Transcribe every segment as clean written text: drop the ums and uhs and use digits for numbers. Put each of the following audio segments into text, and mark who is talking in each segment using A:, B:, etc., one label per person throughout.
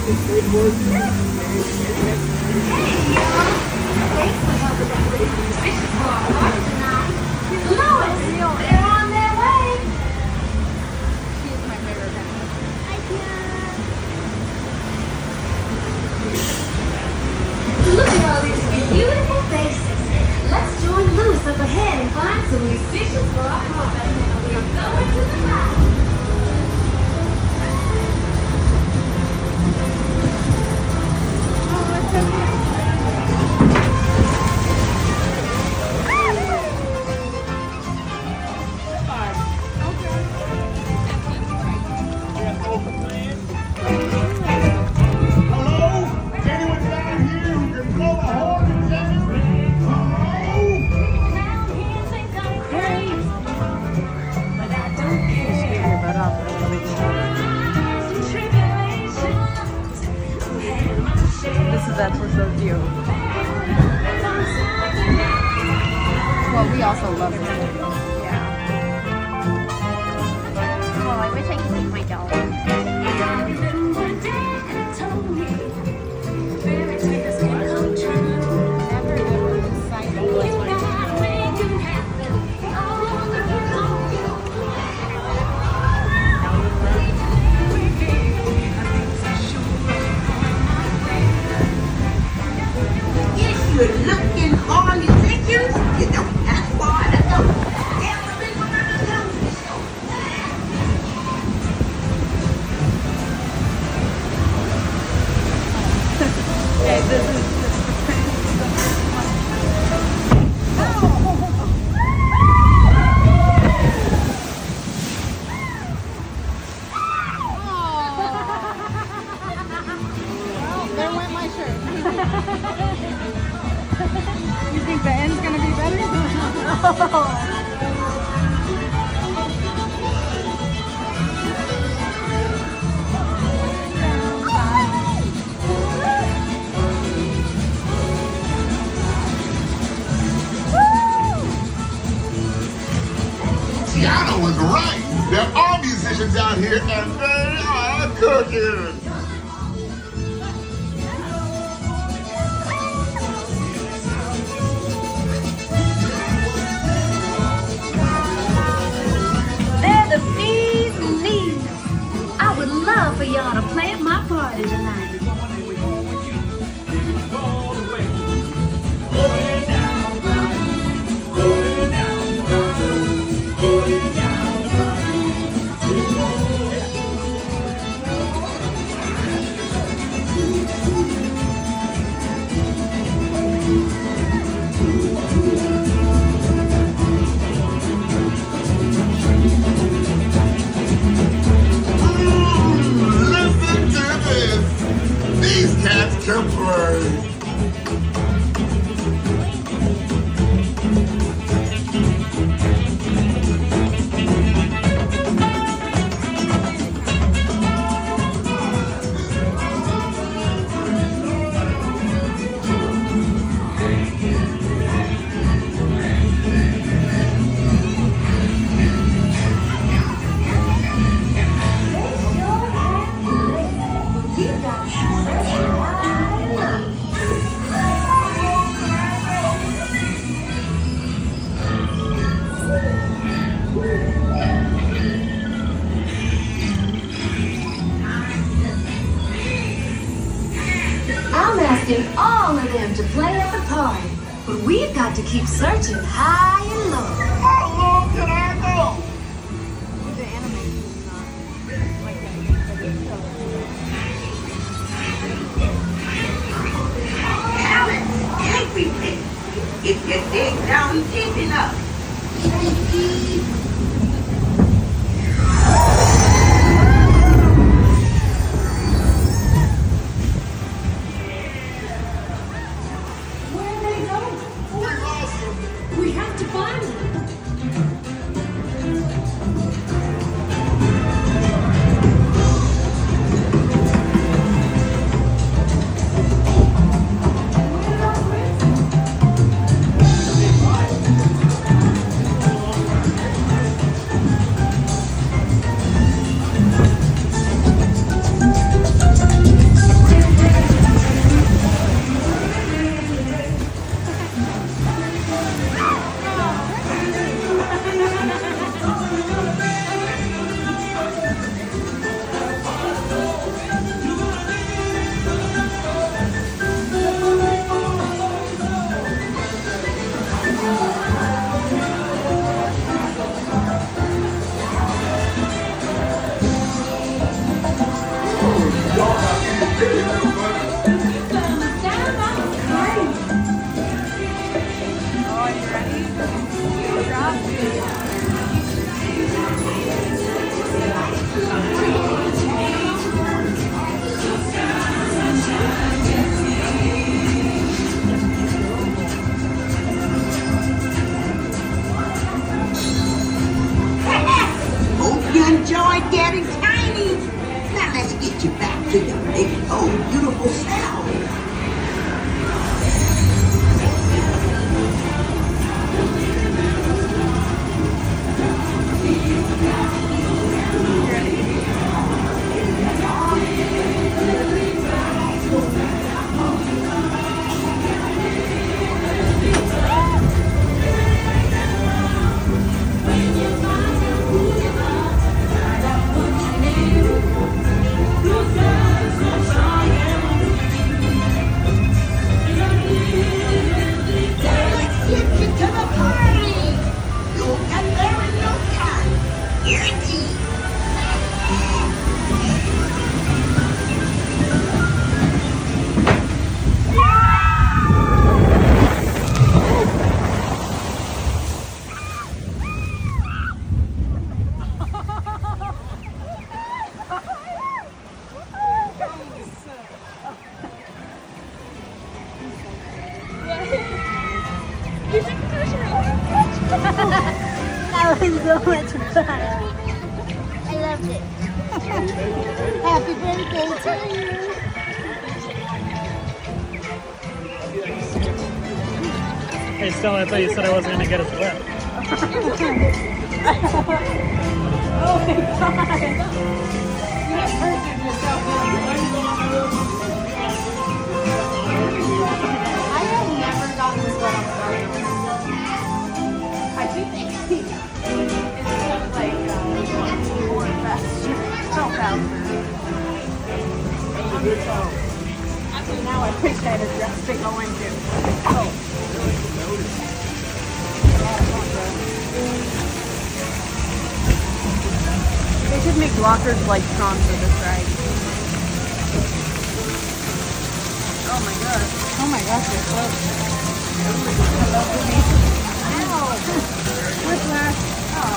A: Look at all these beautiful faces. Let's join loose up ahead and find some musicians for our party. We are going to the Bayou.
B: This is actually so cute. Well, we also love it. Yeah. Oh, I wish I could take my dog.
C: You're looking for musicians, you don't have far to go.
B: Okay, this is there went my shirt. You think the end's gonna be better?
D: Tiana was right. There are musicians out here and they are cooking.
A: They're the bees knees. I would love for y'all to play at my party tonight.
D: Listen to this. These cats can play.
A: I'm asking all of them to play at the party, but we've got to keep searching high and low.
D: How long can I go?
B: The animation is not like that.
C: Everything, if you dig down deep enough.
A: Where are they going?
D: We lost them.
A: We have to find them.
B: Are you ready? Drop.
C: Hope you enjoyed getting tiny. Now let's get you back to your big old beautiful self.
E: That was so much fun. I loved it. Happy birthday to you.
F: Hey, Stella, I thought you said I wasn't going to get us wet.
B: Oh my god! You have hurted yourself. I have never gotten this wet on the Bayou. I think it's kind of like more faster. So faster. Now I wish I had a dress to go into. Oh. They should make lockers like strong for this ride. Oh my gosh. Oh my gosh, you're close. Ow! Whiplash. Oh.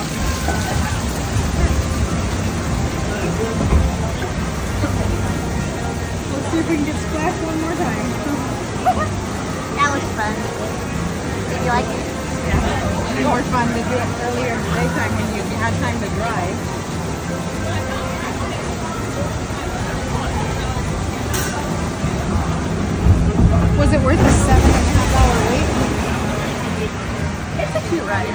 B: Let's see if we can get splashed one more time.
E: That was fun. Did you like it?
B: Yeah. It's more fun to do it earlier in the daytime when you had time to drive. Was it worth the 7.5-hour wait? It's a cute ride.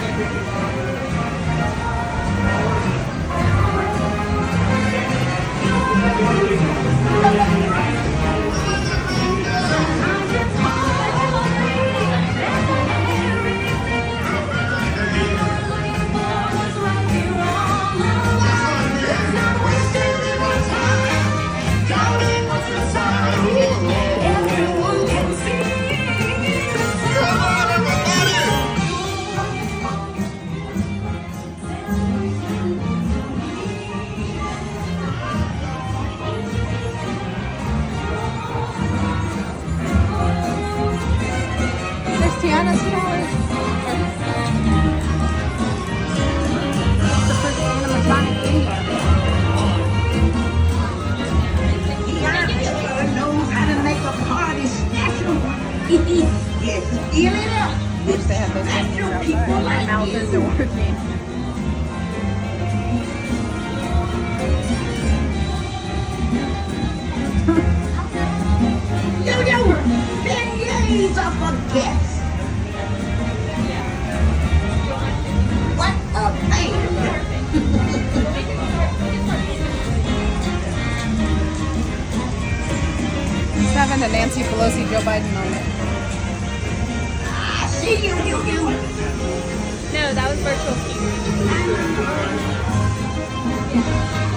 B: Tiana's flowers. The first animatronic baby.
C: Tiana sure knows how to make a party special. Yes, feel it up.
B: Wish they had those things
C: Special
B: outside.
C: people
B: My
C: like
B: mouth
C: you.
B: isn't working.
C: Yo, beignets of baguettes. What a man.
B: He's having a Nancy Pelosi, Joe Biden moment.
C: See you.
E: No, that was virtual.